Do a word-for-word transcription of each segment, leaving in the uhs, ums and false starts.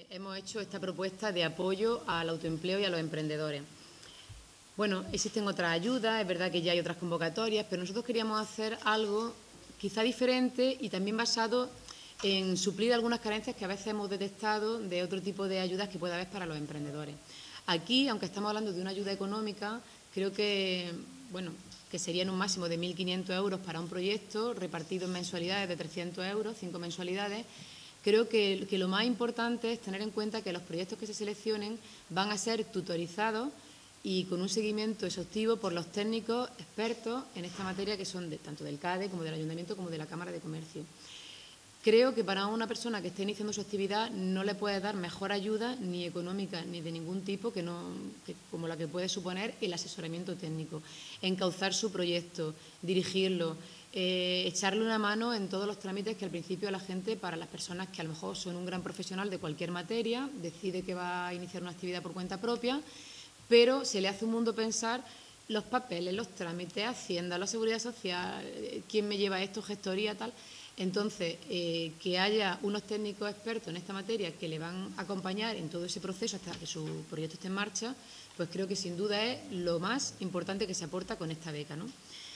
hemos hecho esta propuesta de apoyo al autoempleo y a los emprendedores. Bueno, existen otras ayudas, es verdad que ya hay otras convocatorias, pero nosotros queríamos hacer algo quizá diferente y también basado en suplir algunas carencias que a veces hemos detectado de otro tipo de ayudas que pueda haber para los emprendedores. Aquí, aunque estamos hablando de una ayuda económica, creo que, bueno, que serían un máximo de mil quinientos euros para un proyecto, repartido en mensualidades de trescientos euros, cinco mensualidades. Creo que, que lo más importante es tener en cuenta que los proyectos que se seleccionen van a ser tutorizados y con un seguimiento exhaustivo por los técnicos expertos en esta materia, que son de, tanto del CADE como del Ayuntamiento como de la Cámara de Comercio. Creo que para una persona que esté iniciando su actividad no le puede dar mejor ayuda, ni económica ni de ningún tipo, que no, que, como la que puede suponer el asesoramiento técnico, encauzar su proyecto, dirigirlo, eh, echarle una mano en todos los trámites que al principio la gente, para las personas que a lo mejor son un gran profesional de cualquier materia, decide que va a iniciar una actividad por cuenta propia, pero se le hace un mundo pensar los papeles, los trámites, Hacienda, la Seguridad Social, quién me lleva esto, gestoría, tal. Entonces, eh, que haya unos técnicos expertos en esta materia que le van a acompañar en todo ese proceso hasta que su proyecto esté en marcha, pues creo que sin duda es lo más importante que se aporta con esta beca, ¿no?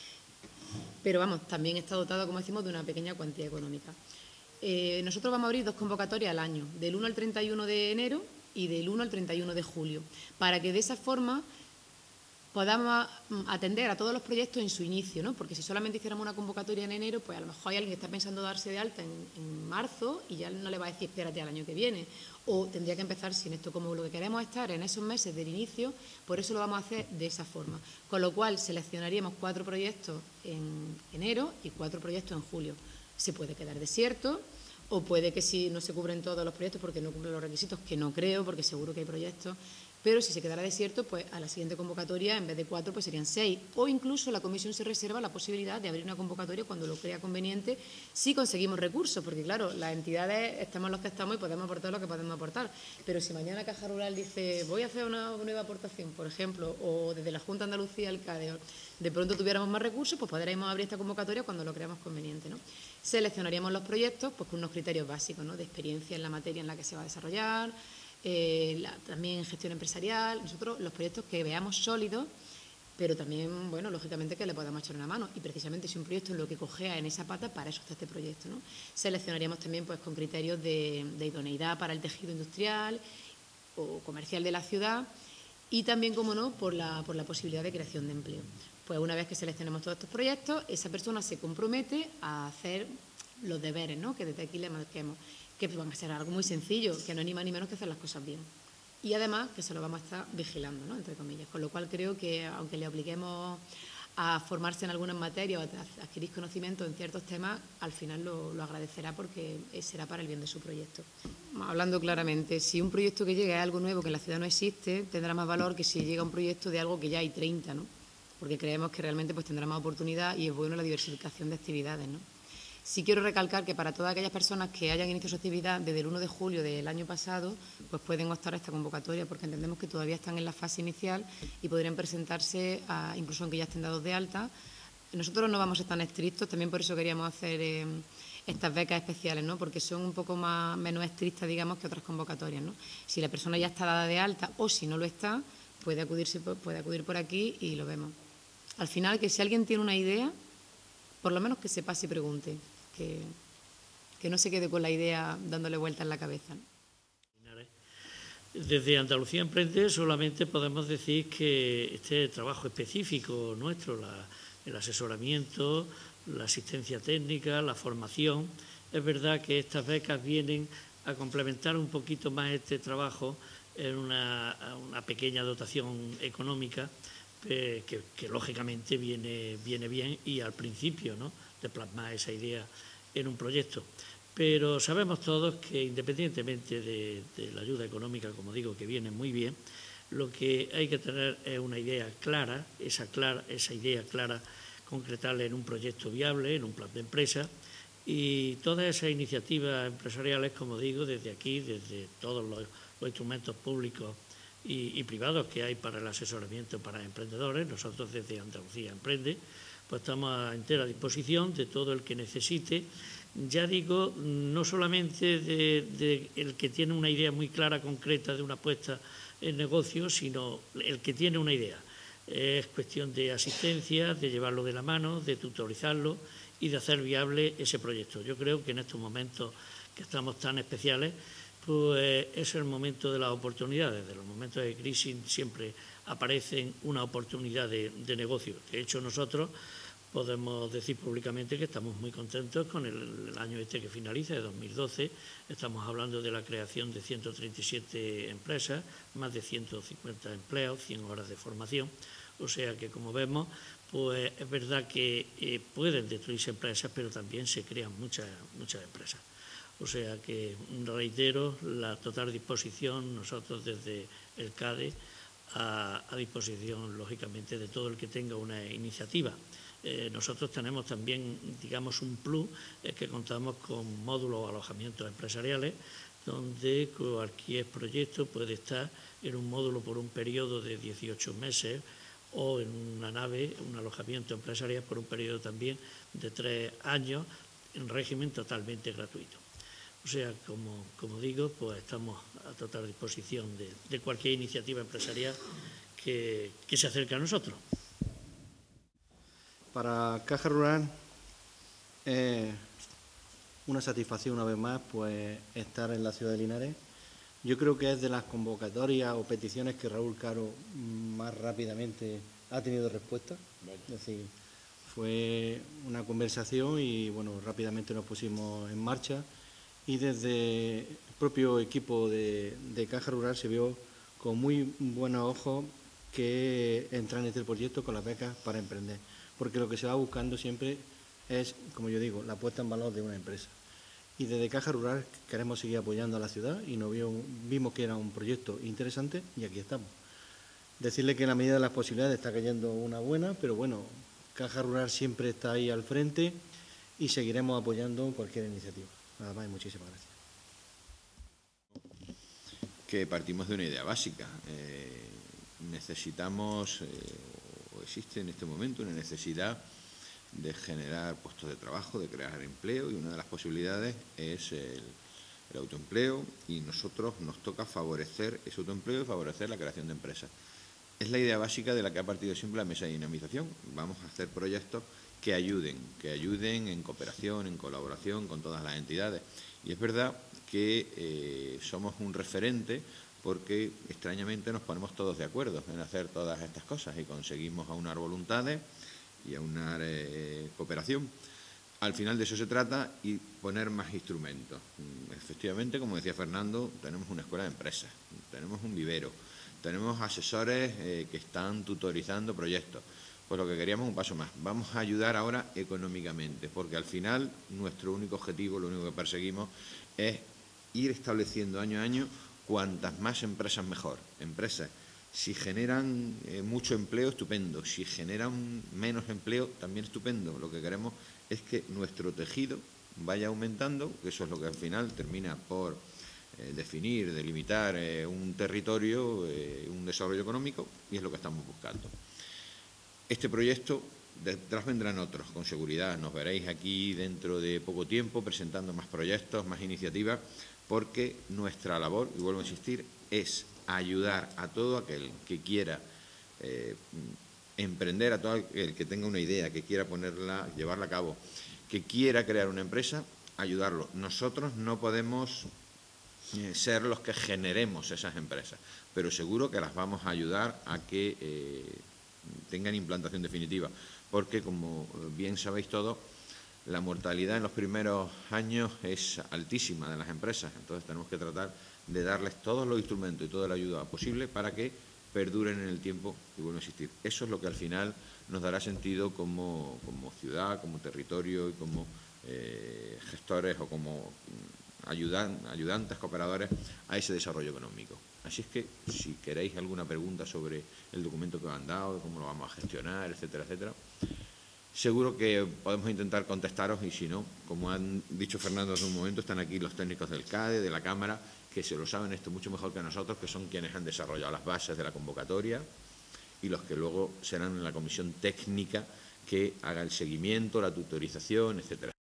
Pero vamos, también está dotado, como decimos, de una pequeña cuantía económica. Eh, nosotros vamos a abrir dos convocatorias al año, del uno al treinta y uno de enero y del uno al treinta y uno de julio, para que de esa forma podamos atender a todos los proyectos en su inicio, ¿no? Porque si solamente hiciéramos una convocatoria en enero, pues a lo mejor hay alguien que está pensando darse de alta en, en marzo y ya no le va a decir espérate al año que viene, o tendría que empezar sin esto. Como lo que queremos es estar en esos meses del inicio, por eso lo vamos a hacer de esa forma, con lo cual seleccionaríamos cuatro proyectos en enero y cuatro proyectos en julio. Se puede quedar desierto, o puede que si no se cubren todos los proyectos porque no cumplen los requisitos, que no creo, porque seguro que hay proyectos, pero si se quedara desierto, pues a la siguiente convocatoria, en vez de cuatro, pues serían seis. O incluso la comisión se reserva la posibilidad de abrir una convocatoria cuando lo crea conveniente, si conseguimos recursos, porque claro, las entidades estamos los que estamos y podemos aportar lo que podemos aportar. Pero si mañana Caja Rural dice, voy a hacer una nueva aportación, por ejemplo, o desde la Junta de Andalucía, el CADE, de pronto tuviéramos más recursos, pues podremos abrir esta convocatoria cuando lo creamos conveniente, ¿no? Seleccionaríamos los proyectos pues con unos criterios básicos, ¿no? De experiencia en la materia en la que se va a desarrollar, Eh, la, también gestión empresarial. Nosotros los proyectos que veamos sólidos, pero también, bueno, lógicamente que le podamos echar una mano, y precisamente si un proyecto es lo que cojea en esa pata, para eso está este proyecto, ¿no? Seleccionaríamos también pues con criterios de, de idoneidad para el tejido industrial o comercial de la ciudad, y también, como no, por la, por la posibilidad de creación de empleo. Pues una vez que seleccionemos todos estos proyectos, esa persona se compromete a hacer los deberes, ¿no? Que desde aquí le marquemos, que van a ser algo muy sencillo, que no es ni más ni menos que hacer las cosas bien. Y además que se lo vamos a estar vigilando, ¿no? Entre comillas. Con lo cual creo que, aunque le obliguemos a formarse en algunas materias o a adquirir conocimiento en ciertos temas, al final lo, lo agradecerá porque será para el bien de su proyecto. Hablando claramente, si un proyecto que llega es algo nuevo que en la ciudad no existe, tendrá más valor que si llega un proyecto de algo que ya hay treinta, ¿no? Porque creemos que realmente pues tendrá más oportunidad y es bueno la diversificación de actividades, ¿no? Sí quiero recalcar que para todas aquellas personas que hayan iniciado su actividad desde el uno de julio del año pasado, pues pueden optar a esta convocatoria, porque entendemos que todavía están en la fase inicial y podrían presentarse, a, incluso aunque ya estén dados de alta. Nosotros no vamos a ser tan estrictos, también por eso queríamos hacer eh, estas becas especiales, ¿no? Porque son un poco más, menos estrictas, digamos, que otras convocatorias, ¿no? Si la persona ya está dada de alta o si no lo está, puede, acudirse, puede acudir por aquí y lo vemos. Al final, que si alguien tiene una idea, por lo menos que se pase y pregunte. Que, que no se quede con la idea dándole vuelta en la cabeza, ¿no? Desde Andalucía Emprende solamente podemos decir que este trabajo específico nuestro, la, el asesoramiento, la asistencia técnica, la formación, es verdad que estas becas vienen a complementar un poquito más este trabajo en una, una pequeña dotación económica eh, que, que lógicamente viene, viene bien, y al principio, ¿no?, de plasmar esa idea en un proyecto. Pero sabemos todos que independientemente de, de la ayuda económica, como digo, que viene muy bien, lo que hay que tener es una idea clara, esa, clara, esa idea clara, concretarla en un proyecto viable, en un plan de empresa, y todas esas iniciativas empresariales, como digo, desde aquí, desde todos los, los instrumentos públicos y, y privados que hay para el asesoramiento para emprendedores, nosotros desde Andalucía Emprende, pues estamos a entera disposición de todo el que necesite ya digo, no solamente de, de el que tiene una idea muy clara, concreta de una apuesta en negocio, sino el que tiene una idea. Es cuestión de asistencia, de llevarlo de la mano, de tutorizarlo y de hacer viable ese proyecto. Yo creo que en estos momentos que estamos tan especiales, pues es el momento de las oportunidades. De los momentos de crisis siempre aparecen una oportunidad de, de negocio. De hecho, nosotros podemos decir públicamente que estamos muy contentos con el, el año este que finaliza, de dos mil doce. Estamos hablando de la creación de ciento treinta y siete empresas, más de ciento cincuenta empleos, cien horas de formación. O sea que, como vemos, pues es verdad que eh, pueden destruirse empresas, pero también se crean muchas, muchas empresas. O sea que, reitero, la total disposición, nosotros desde el CADE, a, a disposición, lógicamente, de todo el que tenga una iniciativa. Eh, nosotros tenemos también, digamos, un plus, es que contamos con módulos o alojamientos empresariales, donde cualquier proyecto puede estar en un módulo por un periodo de dieciocho meses o en una nave, un alojamiento empresarial por un periodo también de tres años, en régimen totalmente gratuito. O sea, como, como digo, pues estamos a total disposición de, de cualquier iniciativa empresarial que, que se acerque a nosotros. Para Caja Rural es eh, una satisfacción una vez más pues estar en la ciudad de Linares. Yo creo que es de las convocatorias o peticiones que Raúl Caro más rápidamente ha tenido respuesta. Es decir, fue una conversación y bueno, rápidamente nos pusimos en marcha y desde el propio equipo de, de Caja Rural se vio con muy buenos ojos que entran en este proyecto con las becas para emprender. Porque lo que se va buscando siempre es, como yo digo, la puesta en valor de una empresa. Y desde Caja Rural queremos seguir apoyando a la ciudad y nos vio, vimos que era un proyecto interesante y aquí estamos. Decirle que en la medida de las posibilidades está cayendo una buena, pero bueno, Caja Rural siempre está ahí al frente y seguiremos apoyando cualquier iniciativa. Nada más y muchísimas gracias. Que partimos de una idea básica. Eh, necesitamos... Eh, existe en este momento una necesidad de generar puestos de trabajo, de crear empleo y una de las posibilidades es el, el autoempleo y nosotros nos toca favorecer ese autoempleo y favorecer la creación de empresas. Es la idea básica de la que ha partido siempre la mesa de dinamización. Vamos a hacer proyectos que ayuden, que ayuden en cooperación, en colaboración con todas las entidades. Y es verdad que eh, somos un referente porque extrañamente nos ponemos todos de acuerdo en hacer todas estas cosas y conseguimos aunar voluntades y aunar eh, cooperación. Al final de eso se trata y poner más instrumentos. Efectivamente, como decía Fernando, tenemos una escuela de empresas, tenemos un vivero, tenemos asesores eh, que están tutorizando proyectos. Pues lo que queríamos es un paso más. Vamos a ayudar ahora económicamente, porque al final nuestro único objetivo, lo único que perseguimos es ir estableciendo año a año cuantas más empresas mejor. Empresas, si generan eh, mucho empleo, estupendo. Si generan menos empleo, también estupendo. Lo que queremos es que nuestro tejido vaya aumentando, que eso es lo que al final termina por eh, definir, delimitar eh, un territorio, eh, un desarrollo económico, y es lo que estamos buscando. Este proyecto, detrás vendrán otros, con seguridad. Nos veréis aquí dentro de poco tiempo presentando más proyectos, más iniciativas, porque nuestra labor, y vuelvo a insistir, es ayudar a todo aquel que quiera eh, emprender, a todo aquel que tenga una idea, que quiera ponerla, llevarla a cabo, que quiera crear una empresa, ayudarlo. Nosotros no podemos eh, ser los que generemos esas empresas, pero seguro que las vamos a ayudar a que eh, tengan implantación definitiva, porque como bien sabéis todos, la mortalidad en los primeros años es altísima de las empresas, entonces tenemos que tratar de darles todos los instrumentos y toda la ayuda posible para que perduren en el tiempo y vuelvan a existir. Eso es lo que al final nos dará sentido como, como ciudad, como territorio y como eh, gestores o como ayudan, ayudantes, cooperadores a ese desarrollo económico. Así es que si queréis alguna pregunta sobre el documento que os han dado, cómo lo vamos a gestionar, etcétera, etcétera, seguro que podemos intentar contestaros y si no, como han dicho Fernando hace un momento, están aquí los técnicos del CADE, de la Cámara, que se lo saben esto mucho mejor que nosotros, que son quienes han desarrollado las bases de la convocatoria y los que luego serán en la comisión técnica que haga el seguimiento, la tutorización, etcétera.